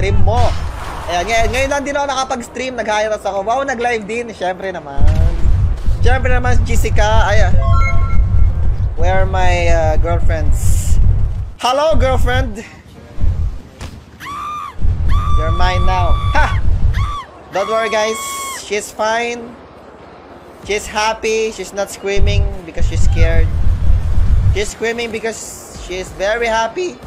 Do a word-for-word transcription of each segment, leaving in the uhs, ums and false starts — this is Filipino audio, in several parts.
stream mo. Ayan, ngayon, ngayon lang din ako nakapag-stream. Nag-hiras ako. Wow, nag-live din. Siyempre naman. Siyempre naman, Jessica. Ayan. Where are my uh, girlfriends? Hello, girlfriend. You're mine now. Ha! Don't worry, guys. She's fine. She's happy. She's not screaming because she's scared. She's screaming because she's very happy.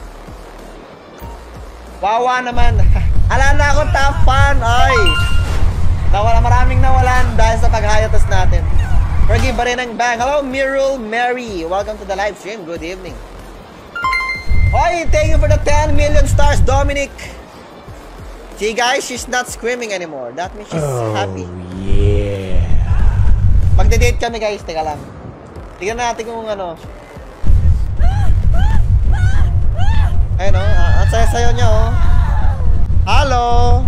Wawa naman. Ala na akong top fan. Ay. Nawala, maraming nawalan dahil sa pag-hiatus natin. Forgive ba rin ang bang. Hello, Mirul Mary. Welcome to the live stream. Good evening. Oy, thank you for the ten million stars, Dominic. See guys, she's not screaming anymore. That means she's oh, happy. Yeah. Magde-date kami guys. Teka lang. Tingnan natin kung ano. Ayun o. Ang saya-sayo niya o. Hello.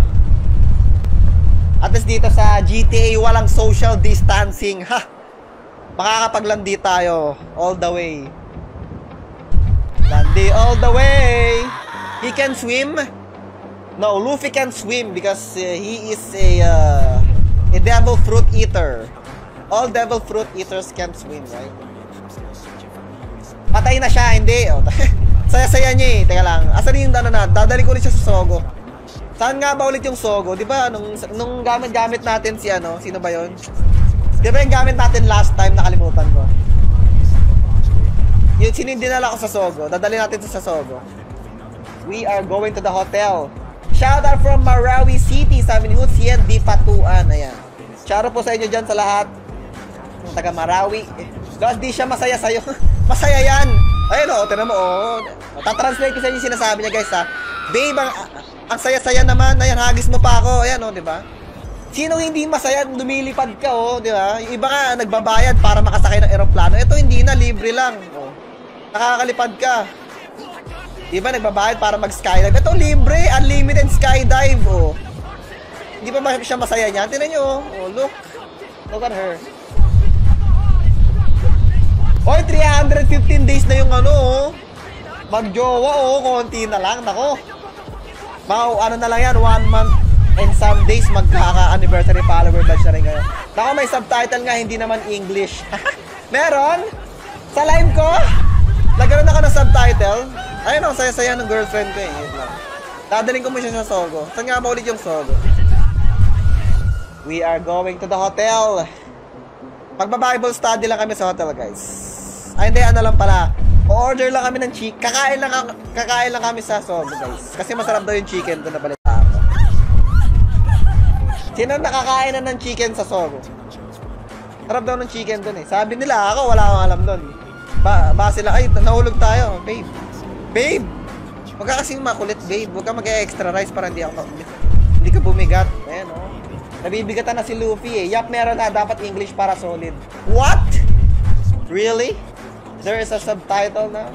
At least dito sa G T A walang social distancing. Ha! Makakapaglandi tayo all the way. Landi all the way. He can swim. No, Luffy can swim because uh, he is a uh, a devil fruit eater. All devil fruit eaters can swim, right? Patay na siya, hindi. Oh, saya-saya niya eh. Teka lang. Asan yung ano na? Dadali ko ulit siya sa Sogo. Saan nga ba ulit yung Sogo? Di ba nung, nung gamit-gamit natin si ano? Sino ba yon? Di ba yung gamit natin last time? Nakalimutan ko. Yun, sino yung dinala ko sa Sogo? Dadali natin sa Sogo. We are going to the hotel. Shout out from Marawi City, Samin Hoots, yan, di patuan. Ayan. Shout out po sa inyo dyan sa lahat. Yung taga Marawi. Guys, di siya masaya sa'yo. Masaya yan. Ayun o, tinan mo o. Tatranslate ko sa inyo yung sinasabi niya guys ha. Babe, ang, ang saya-saya naman. Ayan, hagis mo pa ako. Ayan o, di ba? Sinong hindi masaya, lumilipad ka o, di ba? Yung iba nga, nagbabayad para makasakay ng eroplano. Ito hindi na, libre lang. O. Nakakalipad ka. Diba nagbabayad para mag-skydive? Ito libre, unlimited skydive, oh. Hindi pa ba siya masaya niyan? Tingnan nyo, oh. Look. Look at her. Oy, three hundred fifteen days na yung ano, oh. Magjowa, oh. Konti na lang, nako. Mga ano na lang yan, one month and some days magkaka-anniversary follower badge na rin kayo. Nako, may subtitle nga, hindi naman English. Meron? Sa live ko? Nagkaroon ako ng subtitle. Ayun o, saya-saya ng girlfriend ko eh. Dadaling ko mo siya sa Sogo. Saan nga ba ulit yung Sogo? We are going to the hotel. Magba-Bible study lang kami sa hotel, guys. Ay, hindi, ano lang pala. O-order lang kami ng chicken. Kakain lang, kakain lang kami sa Sogo, guys. Kasi masarap daw yung chicken doon na balita ako. Sino nakakain na ng chicken sa Sogo? Sarap daw ng chicken doon eh. Sabi nila, ako wala akong alam doon. Ba, ba sila, ay, nahulog tayo, babe. Babe! Huwag ka kasing makulit, babe. Huwag ka mag-extra rice para hindi ako makulit. Hindi ka bumigat. Ayan, o. Oh. Nabibigatan na si Luffy, eh. Yap, meron na. Dapat English para solid. What? Really? There is a subtitle na?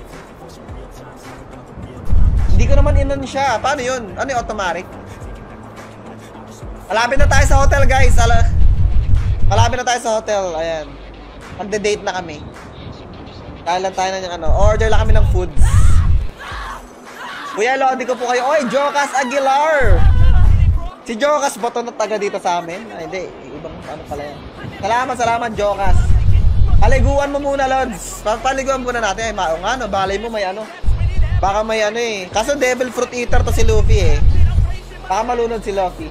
Hindi ko naman inon siya. Paano yun? Ano yung automatic? Malapit na tayo sa hotel, guys. Ala Malapit na tayo sa hotel. Ayan. Magde-date na kami. Kaya lang tayo na yung ano. Order lang kami ng foods. Kuya, lodi ko po kayo. Oy, Jocas Aguilar! Si Jocas ba ito na taga dito sa amin? Ay, hindi. Ibang ano pala yan. Salamat, salamat, Jocas. Paliguan mo muna, Lods. Paliguan muna natin. Ay, maong ano, balay mo may ano. Baka may ano eh. Kaso devil fruit eater to si Luffy eh. Baka malunod si Luffy.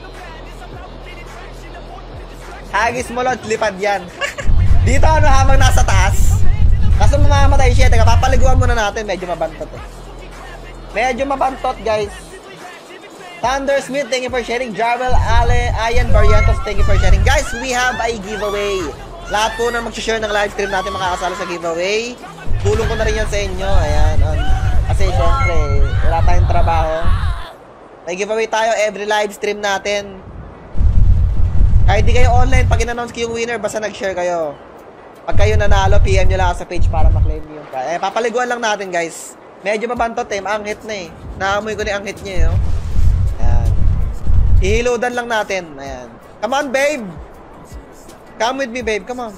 Hagis mo, Lods. Lipad yan. Dito ano habang nasa taas. Kaso mamamatay siya. Teka, papaliguan muna natin. Medyo mabantot eh. Medyo mabantot, guys. Thunder Smith, thank you for sharing. Jarvel, Ale, Ayan, Barrientos, thank you for sharing. Guys, we have a giveaway. Lahat po na mag-share ng live stream natin makakasalo sa giveaway. Tulong ko na rin yan sa inyo. Ayan. Um, kasi syempre, wala tayong trabaho. May giveaway tayo every live stream natin. Kahit di kayo online, pag in-announce ko yung winner, basta nag-share kayo. Pag kayo nanalo, P M nyo lang sa page para maklaim nyo. Eh, papaliguan lang natin, guys. Medyo mabantot eh, maanghit na eh. Naamoy ko na yung anghit niya eh. Oh. Ayan. Ihilodan lang natin. Ayan. Come on, babe. Come with me, babe. Come on.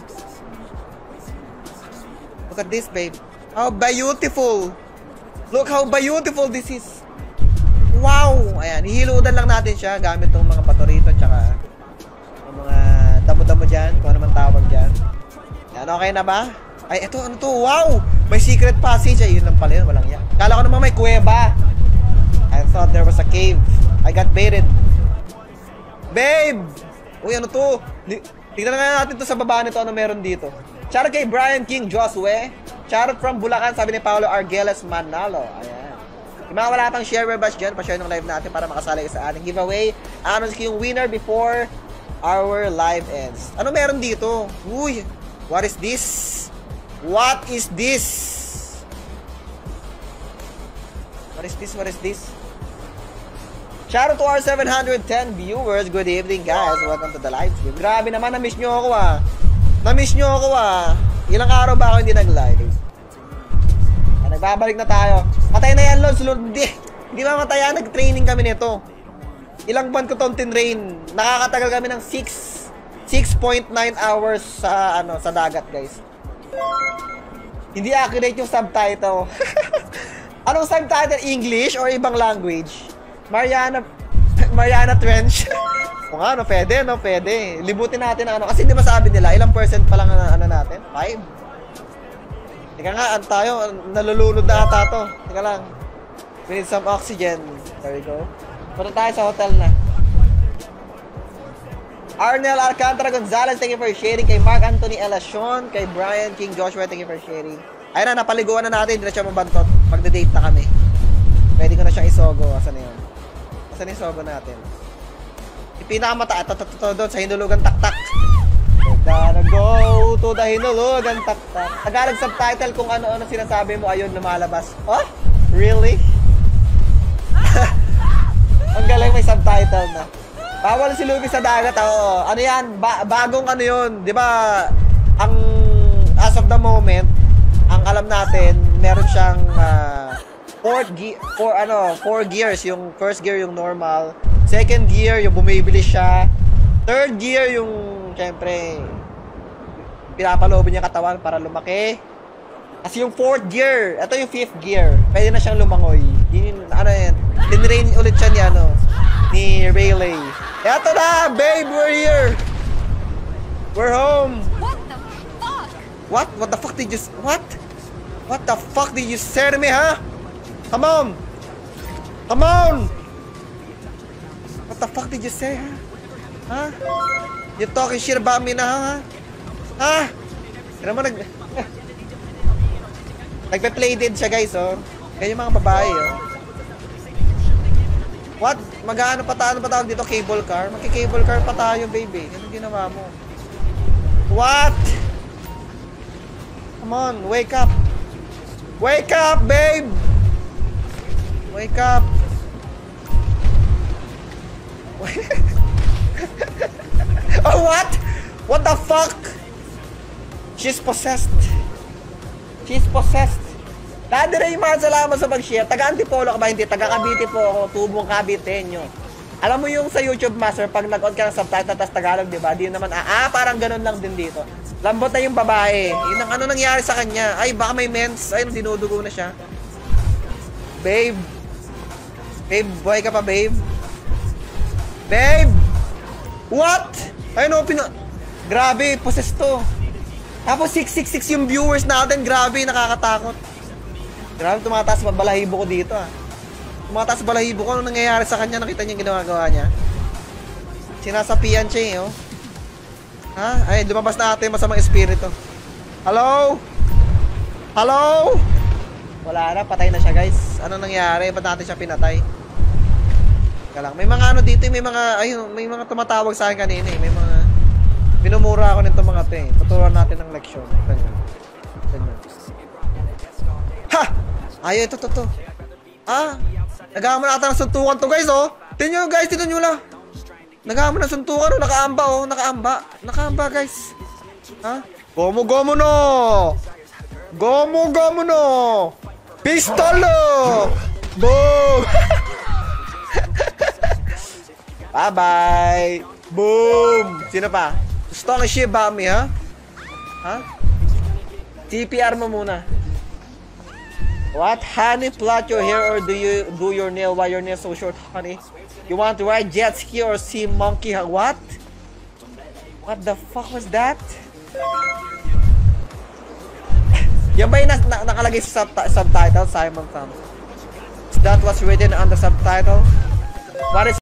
Look at this, babe. How beautiful. Look how beautiful this is. Wow. Ayan. Ihilo natin siya gamit tong mga bato rito, tsaka yung mga damo-damo dyan, kung ano man tawag dyan. Yan, okay na ba? Ay, eto, ano to? Wow! May secret passage. Ay, yun lang pala yun, walang yan. Kala ko naman may kuweba. I thought there was a cave. I got baited. Babe! Uy, ano to? Tingnan nga natin to sa baba nito, ano meron dito. Shoutout kay Brian King Josue. Shoutout from Bulacan, sabi ni Paolo Argeles Manalo. Ayan. Yung mga wala pang share bash dyan, pa-share ng live natin para makasali sa ating giveaway. Announce ko yung winner before our live ends. Ano meron dito? Uy, what is this? What is this? What is this? What is this? Shoutout to our seven hundred ten viewers. Good evening, guys. Welcome to the live stream. Grabe naman, na-miss nyo ako ah. Na-miss nyo ako ah. Ilang araw ba ako hindi nag-live? Ah, nagbabalik na tayo. Patay na yan, Lons. Hindi. Hindi ba mataya? Nag-training kami nito. Ilang buwan ko itong tinrain. Nakakatagal kami ng six point nine hours sa ano sa dagat, guys. Hindi accurate yung subtitle. Anong subtitle? English or ibang language? Mariana Mariana Trench. O nga, no, pwede, no, pwede. Libutin natin ang ano. Kasi di ba sabi nila, ilang percent pa lang ang ano natin? five. Teka nga, ano tayo? Nalulunod na ata to. Teka lang. We need some oxygen. There we go. Punta tayo sa hotel na. Arnel Alcantara Gonzalez, thank you for sharing. Kay Mark Anthony Elacion. Kay Brian King Joshua, thank you for sharing. Ayun na, napaliguan na natin. Hindi na siya mabantot. Magde-date na kami. Pwede ko na siya isogo. Asan na yun? Asan na isogo natin? Pinakamata, ito, ito, ito, doon sa hinulugan taktak. We're gonna go to the hinulugan taktak. Tagalog subtitle kung ano-ano sinasabi mo, ayun, lumalabas. Oh? Really? Ang galing, may subtitle na. Bawal si Luffy sa dagat, oo. Ano yan? Ba bagong ano yun? Di ba, ang, as of the moment, ang alam natin, meron siyang, uh, fourth gear, four, ano, four gears. Yung first gear, yung normal. Second gear, yung bumibili siya. Third gear, yung, syempre, pinapalooban niya katawan para lumaki. Kasi yung fourth gear, ito yung fifth gear. Pwede na siyang lumangoy. Yun yung, ano yan, tinrain ulit siya ni, ano, ni Rayleigh. Eto na, babe, we're here. We're home. What the fuck? What? What the fuck did you, what? What the fuck did you say to me, huh? Come on. Come on. What the fuck did you say, ha? Huh? You talking shit about me now, ha? Ha? Kaya naman nag... Nagpe-play dead siya, guys, oh. Kaya yung mga babae, oh. What? Mag-ano pa tayo, ano pa tawag dito? Cable car? Magki-cable car pa tayo, baby. Ano ginawa mo? What? Come on, wake up. Wake up, babe! Wake up. Oh, what? What the fuck? She's possessed. She's possessed. Daddy Rayman, salamat sa pag-share. Taga-Antipolo ka ba? Hindi. Taga-Cavite po ako. Tubong Caviteño. Alam mo yung sa YouTube Master, pag nag-on ka ng subtitle tas Tagalog, di ba? Di naman, ah, ah, parang ganun lang din dito. Lambot na yung babae. Yun ang ano nangyari sa kanya. Ay, baka may mens. Ay, dinudugo na siya. Babe. Babe, buhay ka pa, babe. Babe! What? Ay, no, pina... Grabe, possessed to. Tapos six six six yung viewers natin. Grabe, nakakatakot. Grabe, tumataas pa balahibo ko dito, ah. Tumataas balahibo ko. Ano nangyayari sa kanya? Nakita niya yung ginagawa niya. Sinasapian siya, eh, oh. Ha? Ay, lumabas na ate yung masamang espiritu. Hello? Hello? Wala na, patay na siya, guys. Ano nangyari? Ba't natin siya pinatay? Teka lang. May mga ano dito, may mga, ayun, may mga tumatawag sa akin kanina, eh. May mga, minumura ako nito mga to, eh. Tuturuan natin ng leksyon. Ganyan. Ganyan. Ha! Ay, ito, ito, ito. Ah, nagahamon na ata ng suntukan to, guys, oh. Tingnan nyo, guys, tingnan nyo lang. Nagahamon na suntukan, oh. Nakaamba, oh. Nakaamba. Nakaamba, guys. Ha? Gomo, gomo, no. Gomo, gomo, no. Pistolo. Boom. Bye-bye. Boom. Sino pa? Strong shit about me, ha? Ha? T P R mo muna. What? Honey, plait your hair or do you do your nail? Why your nail so short, honey? You want to ride jet ski or sea monkey? What? What the fuck was that? Yan ba yung na na nakalagay sa sub subtitle, Simon Thompson? That was written on the subtitle? What is